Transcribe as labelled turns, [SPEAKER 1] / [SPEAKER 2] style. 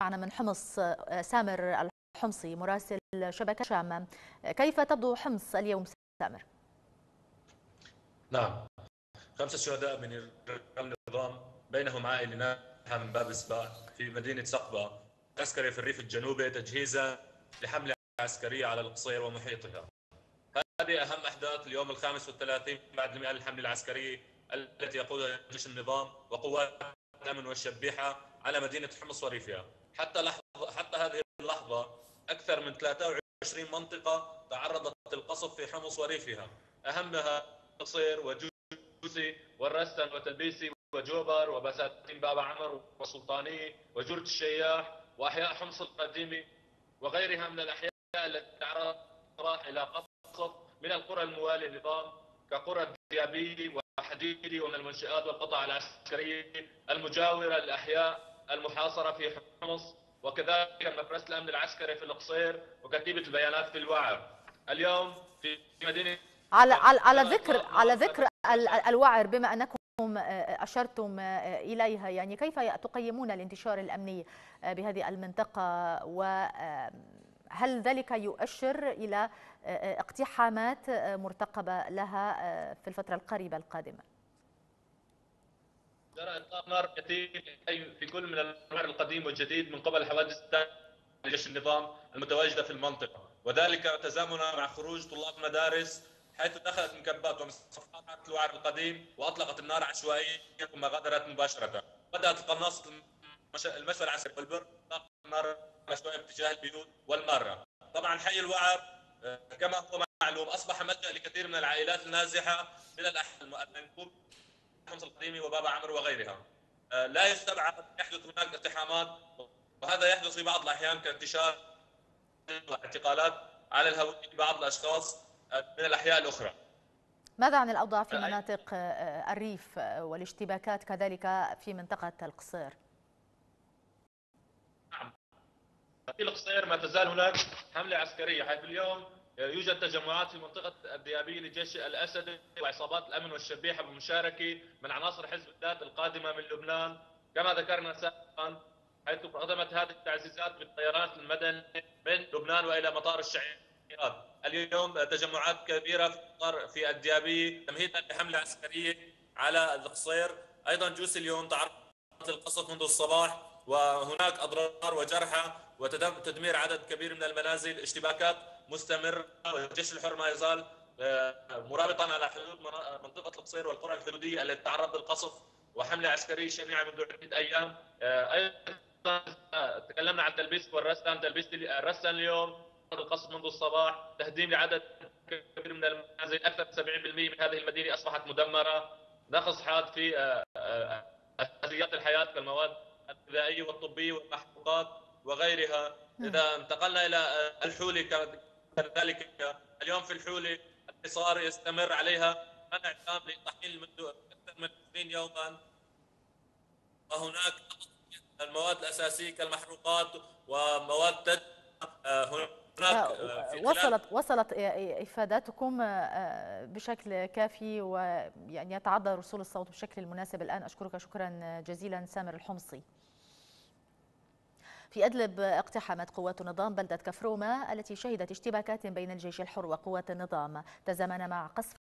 [SPEAKER 1] معنا من حمص سامر الحمصي مراسل شبكة شام. كيف تبدو حمص اليوم سامر؟
[SPEAKER 2] نعم، 5 شهداء من النظام بينهم عائلة ناجحة من باب السباع في مدينة سقبة عسكري في الريف الجنوبي تجهيزا لحملة عسكرية على القصير ومحيطها. هذه أهم أحداث اليوم ال35 بعد انهيار الحملة العسكرية التي يقودها جيش النظام وقوات الأمن والشبيحة على مدينة حمص وريفها. حتى هذه اللحظة أكثر من 23 منطقة تعرضت للقصف في حمص وريفها، أهمها القصير وجوسي والرسن وتلبيسي وجوبر وبساتين بابا عمر وسلطانية وجرة الشياح وأحياء حمص القديمة وغيرها من الأحياء التي تعرضت إلى قصف من القرى الموالية للنظام كقرى الديابي وحديدي ومن المنشآت والقطع العسكرية المجاورة للأحياء المحاصرة في حمص، وكذلك مفرسة الأمن العسكري في القصير وكتيبة البيانات في الوعر. اليوم في مدينة
[SPEAKER 1] على ذكر الوعر، بما أنكم أشرتم إليها، يعني كيف تقيمون الانتشار الأمني بهذه المنطقة، وهل ذلك يؤشر إلى اقتحامات مرتقبة لها في الفترة القريبة القادمة؟
[SPEAKER 2] جرى إطلاق نار كثير في كل من الوعر القديم والجديد من قبل حوادث جيش النظام المتواجدة في المنطقة، وذلك تزامنا مع خروج طلاب مدارس حيث دخلت مكبات ومصفات الوعر القديم وأطلقت النار عشوائيا ثم غادرت مباشرة. بدأت القناصة المشفى العسكري والبر إطلاق النار عشوائيا باتجاه البيوت والمارة. طبعا حي الوعر كما هو معلوم أصبح ملجأ لكثير من العائلات النازحة من المنكوب حمص القديمي وبابا عمرو وغيرها. لا يستبعد أن يحدث هناك اقتحامات، وهذا يحدث في بعض الأحيان كانتشار اعتقالات على الهوية لبعض الأشخاص من الأحياء الأخرى.
[SPEAKER 1] ماذا عن الأوضاع في مناطق الريف والاشتباكات كذلك في منطقة القصير؟
[SPEAKER 2] نعم، في القصير ما تزال هناك حملة عسكرية، حيث اليوم يوجد تجمعات في منطقة الديابية لجيش الأسد وعصابات الأمن والشبيحة بمشاركة من عناصر حزب الذات القادمة من لبنان كما ذكرنا سابقا، حيث قدمت هذه التعزيزات بالطيران المدني من لبنان وإلى مطار الشعيرات. اليوم تجمعات كبيرة في الديابية تمهيدا لحملة عسكرية على القصير. أيضا جوسي اليوم تعرض للقصف منذ الصباح وهناك أضرار وجرحى وتدمير عدد كبير من المنازل، اشتباكات مستمرة، والجيش الحر ما يزال مرابطا على حدود منطقة القصير والقرى الحدودية التي تعرض للقصف وحملة عسكرية شنيعة منذ عدة أيام. أيضا تكلمنا عن تلبيس والرسن، تلبيس الرسن اليوم القصف منذ الصباح، تهديم لعدد كبير من المنازل، أكثر من 70% من هذه المدينة أصبحت مدمرة، نقص حاد في أساسيات الحياة كالمواد الغذائية والطبية والمحروقات وغيرها. إذا انتقلنا إلى الحولة كذلك، اليوم في الحولة الحصار يستمر عليها منع تام للطحين منذ أكثر من 20 يوما، وهناك المواد الأساسية كالمحروقات ومواد هناك في خلال
[SPEAKER 1] وصلت إفاداتكم بشكل كافي، ويعني يتعدى رسول الصوت بشكل المناسب الآن. أشكرك شكرا جزيلا سامر الحمصي. في أدلب اقتحمت قوات النظام بلدة كفرومة التي شهدت اشتباكات بين الجيش الحر وقوات النظام تزامن مع قصف